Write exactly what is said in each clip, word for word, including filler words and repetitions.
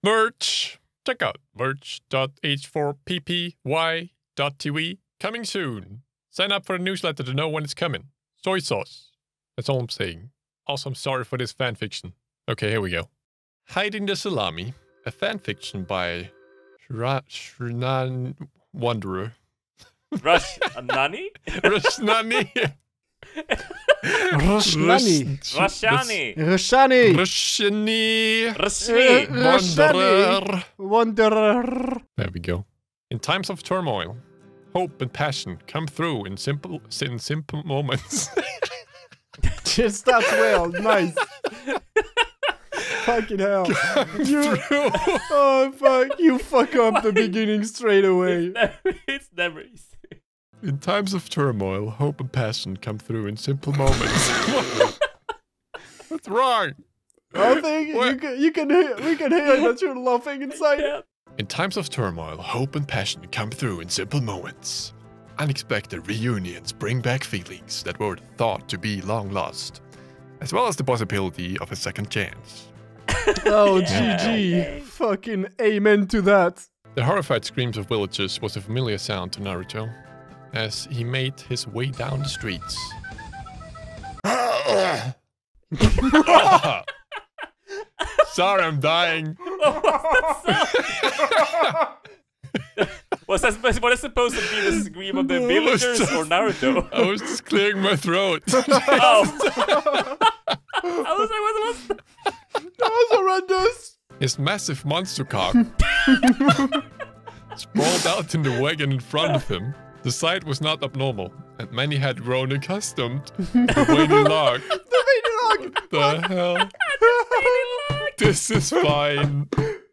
Merch! Check out merch dot h four p p y dot t v. Coming soon. Sign up for a newsletter to know when it's coming. Soy sauce. That's all I'm saying. Also, I'm sorry for this fanfiction. Okay, here we go. Hiding the Salami. A fanfiction by Shra Shrinan Wanderer. Rush Nani? Rushnani. Rushnani. Rashani. Rushani. Rushani. Rashmi. Wanderer. Wanderer. There we go. In times of turmoil, hope and passion come through in simple, in simple moments. Just starts well. Nice. Fucking hell. You, oh, fuck. You fuck up the beginning straight away. It's never, it's never easy. In times of turmoil, hope and passion come through in simple moments. What's wrong? I think you What? can, you can hear, we can hear that you're laughing inside. Yeah. In times of turmoil, hope and passion come through in simple moments. Unexpected reunions bring back feelings that were thought to be long lost, as well as the possibility of a second chance. Oh, Yeah. G G. Fucking amen to that. The horrified screams of villagers was a familiar sound to Naruto, as he made his way down the streets. Sorry, I'm dying. Was that supposed, what is supposed to be the scream of the villagers or Naruto? I was just clearing my throat. Oh. I was like, what was that? That was horrendous. His massive monster cock sprawled out in the wagon in front of him. The sight was not abnormal, and many had grown accustomed to the waiting log. The main log. What the hell? This is fine.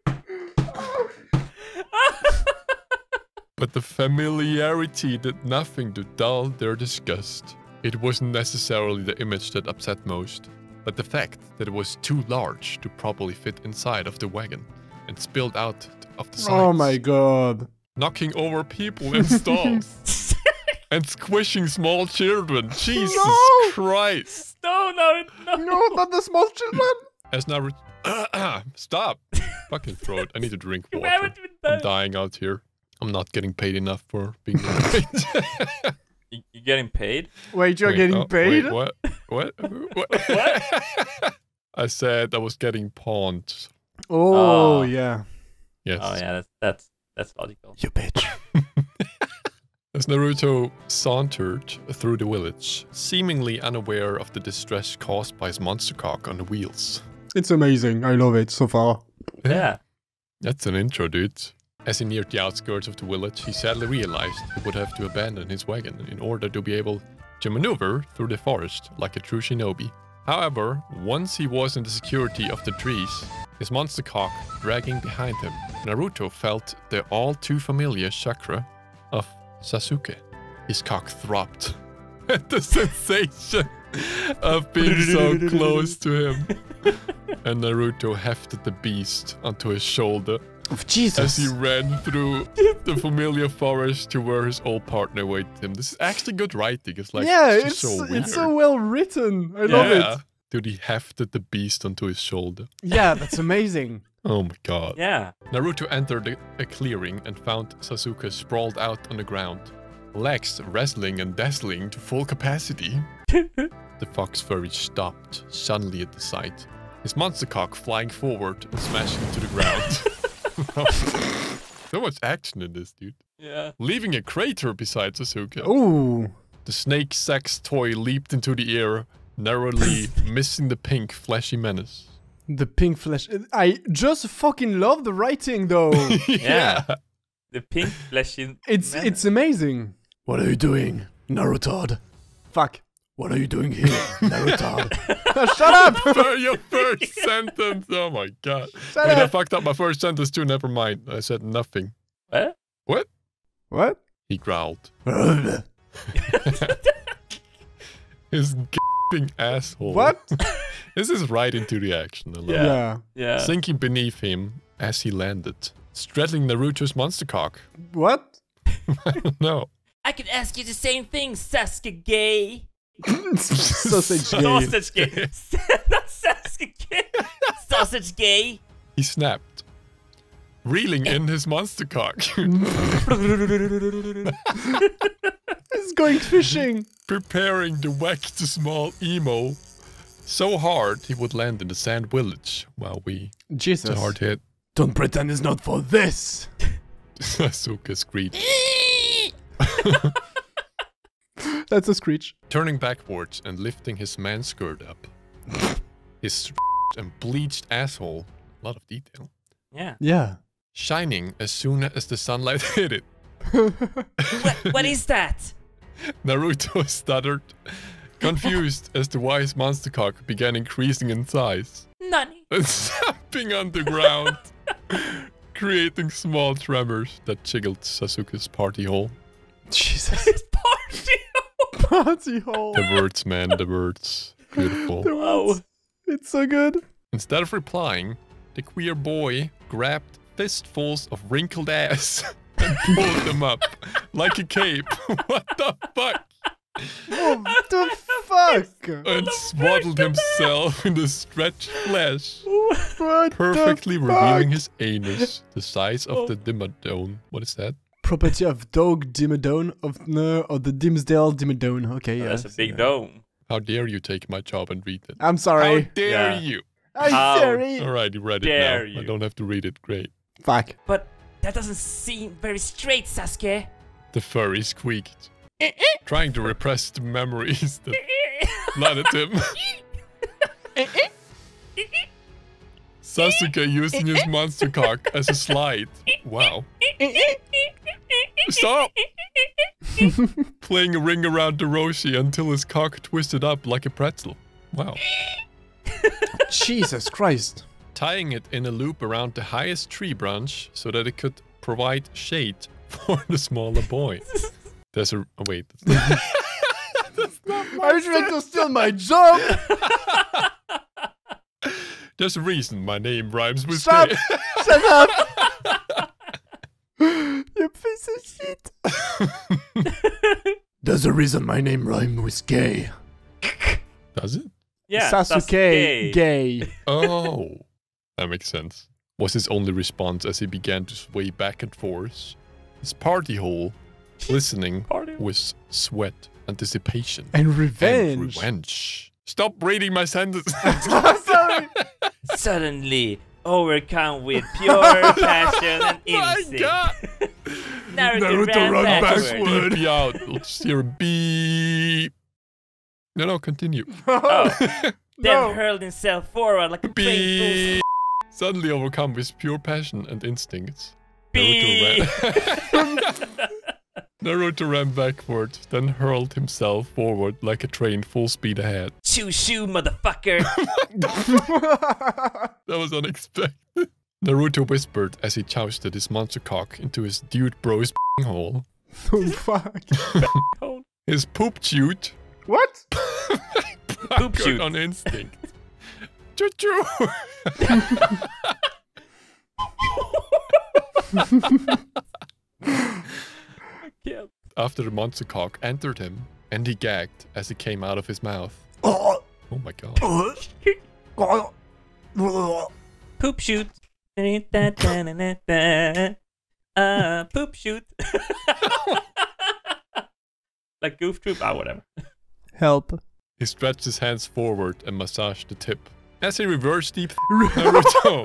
But the familiarity did nothing to dull their disgust. It wasn't necessarily the image that upset most, but the fact that it was too large to properly fit inside of the wagon and spilled out of the sides, Oh my god. knocking over people in stalls and squishing small children. Jesus No! Christ! No, no, no. No, not the small children. As Naruto, stop! Fucking throat. I need to drink You water. haven't even I'm done. dying out here. I'm not getting paid enough for being paid. You, you getting paid? Wait, you're Wait, getting oh, paid? Wait, what? What? What? What? I said I was getting pawned. Oh, Oh. yeah. Yes. Oh yeah, that's that's that's logical. You bitch. As Naruto sauntered through the village, seemingly unaware of the distress caused by his monster cock on the wheels. It's amazing. I love it so far. Yeah. That's an intro, dude. As he neared the outskirts of the village, he sadly realized he would have to abandon his wagon in order to be able to maneuver through the forest like a true shinobi. However, once he was in the security of the trees, his monster cock dragging behind him, Naruto felt the all too familiar chakra of Sasuke. His cock throbbed at the sensation of being so close to him. And Naruto hefted the beast onto his shoulder Of as Jesus. he ran through the familiar forest to where his old partner waited him. This is actually good writing. It's like yeah, it's, it's just so weird. it's so well written. I love Yeah. it. Dude, he hefted the beast onto his shoulder. Yeah, that's amazing. Oh my god. Yeah. Naruto entered a, a clearing and found Sasuke sprawled out on the ground, legs wrestling and dazzling to full capacity. The fox furry stopped suddenly at the sight, his monster cock flying forward and smashing into the ground. So much action in this, dude. Yeah. Leaving a crater beside Sasuke. Ooh. The snake sex toy leaped into the air, narrowly missing the pink, fleshy menace. The pink flesh. I just fucking love the writing though. Yeah. The pink fleshy. It's menace. it's amazing. What are you doing, Naruto? Fuck. What are you doing here, Naruto? Shut up! For your first sentence. Oh my god. Shut Wait, I up! fucked up my first sentence too. Never mind. I said nothing. What? What? What? He growled. What? His g***ing asshole. This is right into the action. I love Yeah. it. Yeah. Yeah. Sinking beneath him as he landed, straddling Naruto's monster cock. What? I don't know. I could ask you the same thing, Sasuke gay. Sausage gay. Sausage gay. Not Sasuke gay. Sausage gay. He snapped, reeling in his monster cock. He's going fishing. Preparing to whack the small emo so hard he would land in the sand village while we Jesus. the hard hit. Don't pretend it's not for this. Sasuke screeched. That's a screech. Turning backwards and lifting his man skirt up. His and bleached asshole, a lot of detail, Yeah. Yeah. shining as soon as the sunlight hit it. What, what is that? Naruto stuttered, confused as the why his monster cock began increasing in size Nani? and snapping on the ground, creating small tremors that jiggled Sasuke's party hole. Jesus. It's party. Party hole. The words, man, the words. Beautiful. The Wow. words. It's so good. Instead of replying, the queer boy grabbed fistfuls of wrinkled ass and pulled them up like a cape. What the fuck? What the fuck? And swaddled himself in the stretched flesh, What perfectly the revealing fuck? his anus, the size of the Dimmadome. What is that? Property of Dog Dimmadome of no of the Dimsdale Dimmadome. Okay, yeah. That's a big dome. How dare you take my job and read it? I'm How sorry. dare Yeah. you? I'm How sorry. Alright, you read it Dare now. I you. don't have to read it. Great. Fuck. But that doesn't seem very straight, Sasuke. The furry squeaked, trying to repress the memories that flooded him. Sasuke using his monster cock as a slide. Wow. Stop! Playing a ring around the Roshi until his cock twisted up like a pretzel. Wow. Jesus Christ. Tying it in a loop around the highest tree branch so that it could provide shade for the smaller boy. There's a... Oh, wait. Are you trying to steal my job? There's a reason my name rhymes with Stop! gay. Shut up! You piece of shit. There's a reason my name rhymes with gay. Does it? Yeah, Sasuke, gay. Oh. That makes sense. Was his only response as he began to sway back and forth. His party hole glistening Party hole. with sweat, anticipation, And revenge. and revenge. Stop reading my sentences. Sorry. Suddenly overcome with pure passion and My instinct. God. Naruto, Naruto ran, ran backward. backward. Beep you out. Let's hear a beep. No, no, continue. Oh. Then No. hurled himself forward like a trained Beep. Suddenly overcome with pure passion and instincts. Beep. Naruto ran. Naruto ran backward, then hurled himself forward like a train full speed ahead. Choo shoo, motherfucker. That was unexpected. Naruto whispered as he jousted his monster cock into his dude bro's hole. Oh, fuck. His poop chute What? Poop chute. on instinct. Choo choo. Yeah. After the monster cock entered him, and he gagged as it came out of his mouth. Oh. Oh my god. Poop shoot. Uh, poop shoot. Like Goof Troop. Ah, whatever. Help. He stretched his hands forward and massaged the tip. As he reverse deep Naruto.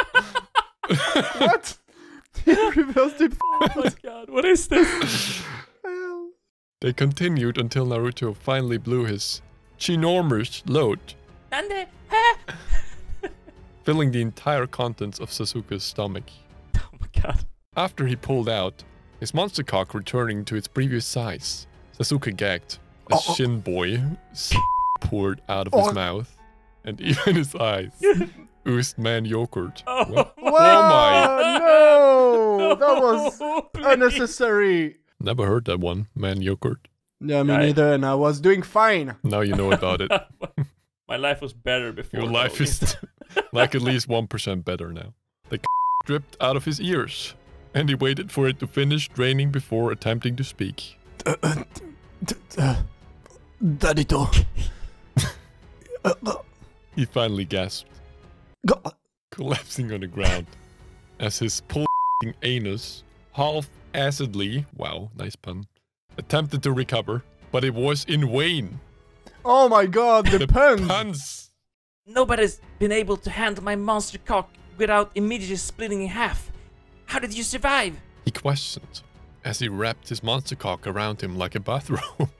What? Reversed it. Oh my god, what is this? They continued until Naruto finally blew his ginormous load, Nande. filling the entire contents of Sasuke's stomach. Oh my god. After he pulled out, his monster cock returning to its previous size, Sasuke gagged as Oh. Shin Boy s- poured out of his Oh. mouth, and even his eyes oozed man yogurt. Oh, What? my Wow, no! That was No, please. unnecessary. Never heard that one, man yogurt. Yeah, me I- neither, and I was doing fine. Now you know about it. My life was better before. Your life though. is like at least one percent better now. The dripped out of his ears, and he waited for it to finish draining before attempting to speak. Uh, uh, d- uh, Dadito. uh, uh, He finally gasped, go- collapsing on the ground. as his pull-ing anus half-assedly, wow, nice pun, attempted to recover, but it was in vain. Oh my god, the, The puns! puns. Nobody's been able to handle my monster cock without immediately splitting in half. How did you survive? He questioned as he wrapped his monster cock around him like a bathrobe.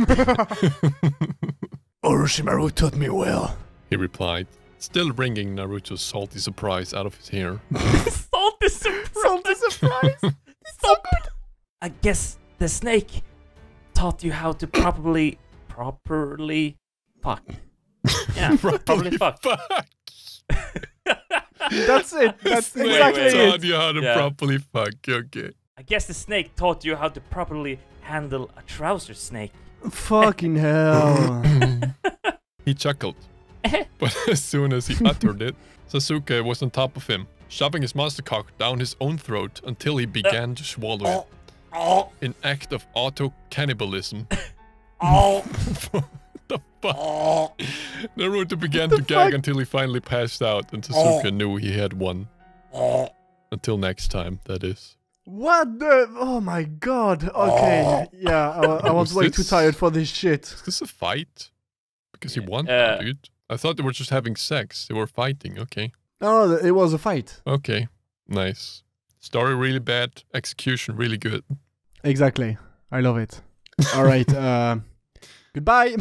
Orochimaru taught me well. He replied, still wringing Naruto's salty surprise out of his hair. Salty surprise! Salty surprise! So good! I guess the snake taught you how to properly, properly fuck. Yeah, properly fuck. fuck. That's it. That's Snake exactly wait. taught it. you how to Yeah. properly fuck. Okay. I guess the snake taught you how to properly handle a trouser snake. Fucking hell. He chuckled, but as soon as he uttered it, Sasuke was on top of him, shoving his monster cock down his own throat until he began to swallow it. Oh, An act of auto-cannibalism. oh, What the fuck? oh. Naruto began What to the gag fuck? until he finally passed out, and Sasuke knew he had won. Until next time, that is. What the? Oh my god. Okay. Yeah, I, I was Was way too this- tired for this shit. Is this a fight? Because he won, Uh, dude. I thought they were just having sex. They were fighting. Okay. No, no, it was a fight. Okay. Nice. Story really bad. Execution really good. Exactly. I love it. All right. Uh, goodbye.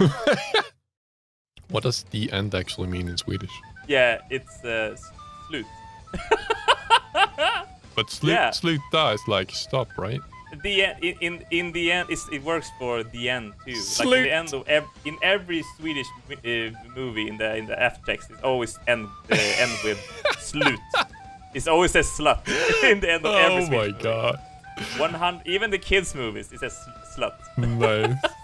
What does the end actually mean in Swedish? Yeah, it's uh, s- slut. But slut, Yeah. sluta is like stop, right? The en- in in in the end, it's, it works for the end too. Like in Slut. the end of ev- in every Swedish uh, movie, in the in the F text, it always end uh, end with slut. It's always says slut in the end of every Oh Swedish my god. movie. one hundred, even the kids' movies, it says slut. Nice.